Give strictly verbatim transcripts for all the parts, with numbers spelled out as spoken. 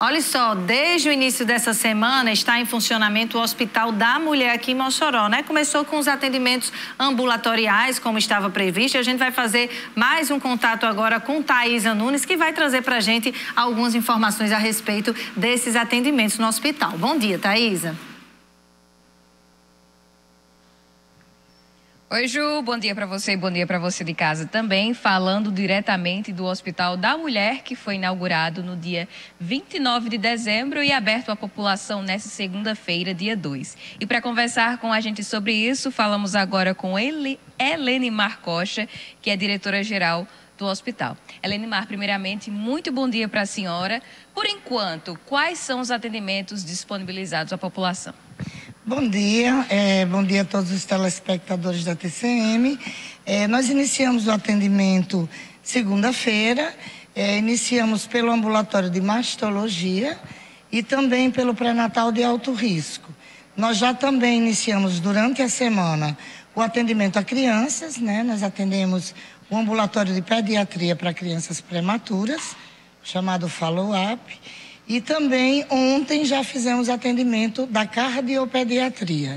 Olha só, desde o início dessa semana está em funcionamento o Hospital da Mulher aqui em Mossoró, né? Começou com os atendimentos ambulatoriais, como estava previsto. A gente vai fazer mais um contato agora com Thaisa Nunes, que vai trazer para a gente algumas informações a respeito desses atendimentos no hospital. Bom dia, Thaisa. Oi, Ju, bom dia para você e bom dia para você de casa também, falando diretamente do Hospital da Mulher, que foi inaugurado no dia vinte e nove de dezembro e aberto à população nesta segunda-feira, dia dois. E para conversar com a gente sobre isso, falamos agora com Ele, Helene Marcocha, que é diretora-geral do hospital. Helene Mar, primeiramente, muito bom dia para a senhora. Por enquanto, quais são os atendimentos disponibilizados à população? Bom dia, é, bom dia a todos os telespectadores da T C M. É, nós iniciamos o atendimento segunda-feira, é, iniciamos pelo ambulatório de mastologia e também pelo pré-natal de alto risco. Nós já também iniciamos durante a semana o atendimento a crianças, né? Nós atendemos o ambulatório de pediatria para crianças prematuras, chamado follow-up. E também ontem já fizemos atendimento da cardiopediatria.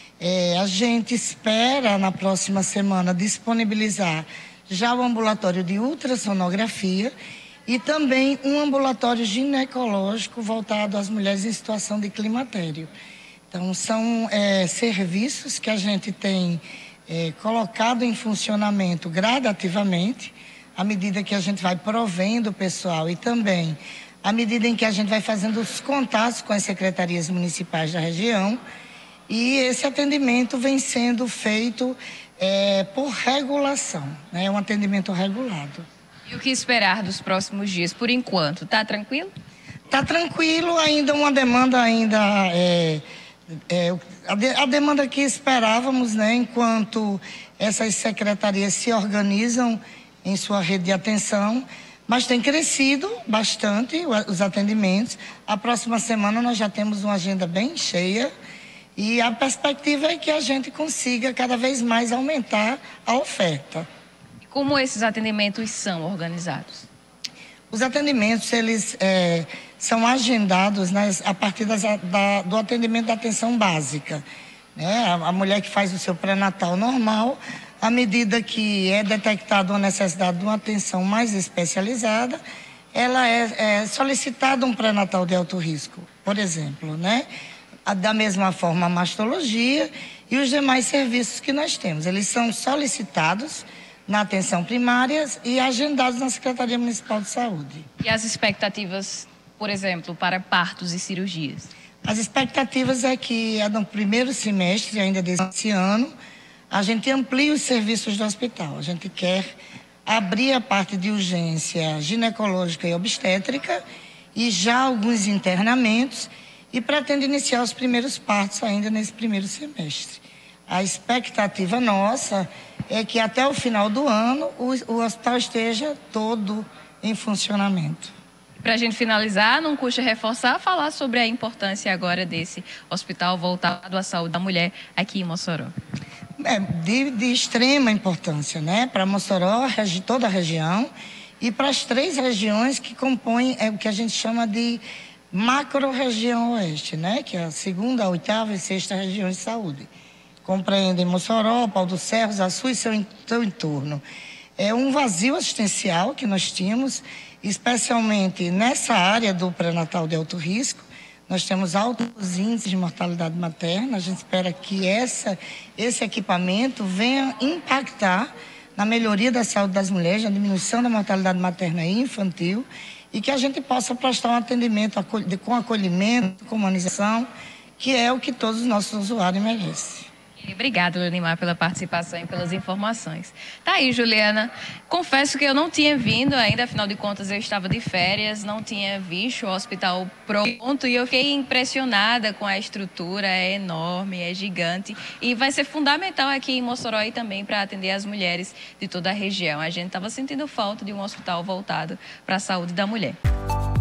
É, a gente espera na próxima semana disponibilizar já o ambulatório de ultrassonografia e também um ambulatório ginecológico voltado às mulheres em situação de climatério. Então são é, serviços que a gente tem é, colocado em funcionamento gradativamente, à medida que a gente vai provendo o pessoal e também à medida em que a gente vai fazendo os contatos com as secretarias municipais da região, e esse atendimento vem sendo feito é, por regulação, né? É um atendimento regulado. E o que esperar dos próximos dias? Por enquanto, tá tranquilo? Tá tranquilo, ainda uma demanda ainda é, é, a, de, a demanda que esperávamos, né? Enquanto essas secretarias se organizam em sua rede de atenção. Mas tem crescido bastante os atendimentos. A próxima semana nós já temos uma agenda bem cheia e a perspectiva é que a gente consiga cada vez mais aumentar a oferta. Como esses atendimentos são organizados? Os atendimentos, eles é, são agendados, né, a partir das, da, do atendimento da atenção básica, né? A, a mulher que faz o seu pré-natal normal, à medida que é detectada uma necessidade de uma atenção mais especializada, ela é, é solicitada um pré-natal de alto risco, por exemplo, né? Da mesma forma, a mastologia e os demais serviços que nós temos. Eles são solicitados na atenção primária e agendados na Secretaria Municipal de Saúde. E as expectativas, por exemplo, para partos e cirurgias? As expectativas é que no primeiro semestre ainda desse ano, a gente amplia os serviços do hospital. A gente quer abrir a parte de urgência ginecológica e obstétrica e já alguns internamentos e pretende iniciar os primeiros partos ainda nesse primeiro semestre. A expectativa nossa é que até o final do ano o, o hospital esteja todo em funcionamento. Para a gente finalizar, não custa reforçar, falar sobre a importância agora desse hospital voltado à saúde da mulher aqui em Mossoró. É de, de extrema importância, né? Para Mossoró, toda a região, e para as três regiões que compõem é, o que a gente chama de macro-região oeste, né? Que é a segunda, a oitava e sexta regiões de saúde. Compreendem Mossoró, Pau dos Ferros, Açu e seu, seu entorno. É um vazio assistencial que nós tínhamos, especialmente nessa área do pré-natal de alto risco. Nós temos altos índices de mortalidade materna. A gente espera que essa, esse equipamento venha impactar na melhoria da saúde das mulheres, na diminuição da mortalidade materna e infantil, e que a gente possa prestar um atendimento com acolhimento, com humanização, que é o que todos os nossos usuários merecem. Obrigada, Helene Mar, pela participação e pelas informações. Tá aí, Juliana. Confesso que eu não tinha vindo ainda, afinal de contas eu estava de férias, não tinha visto o hospital pronto e eu fiquei impressionada com a estrutura, é enorme, é gigante e vai ser fundamental aqui em Mossoró e também para atender as mulheres de toda a região. A gente estava sentindo falta de um hospital voltado para a saúde da mulher.